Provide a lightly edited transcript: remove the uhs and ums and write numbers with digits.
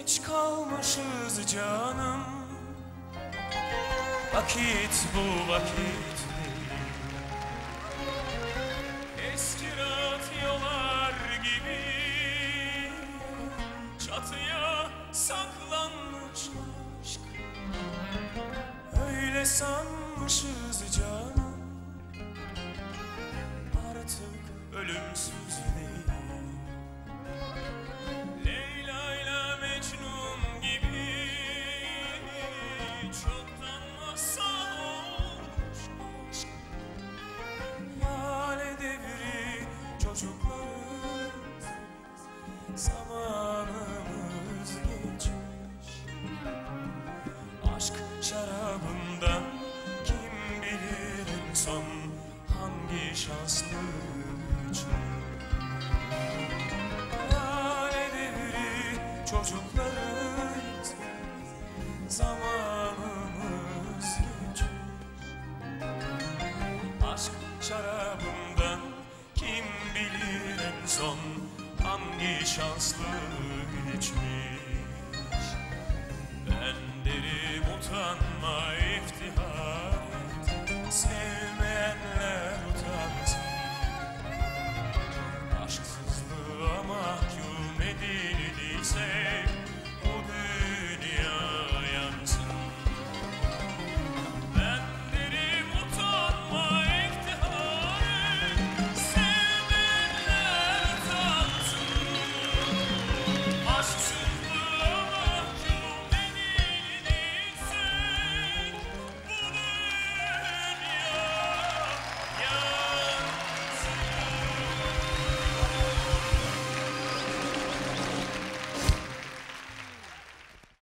Geç kalmışız canım, vakit bu vakit değil. Eski radyolar gibi çatıya saklanmış aşk. Öyle sanmışız canım, artık ölümsüz değil. Leyla ile Mecnun gibi çoktan masal olmuş aşk. Lale devri çocuklarız, zamanımız geçmiş. Aşk şarabından kim bilir en son hangi şanslı içmiş. Lale devri çocuklarız, zamanımız geçmiş. Aşk şarabından kim bilir en son hangi şanslı içmiş. Ben derim utanma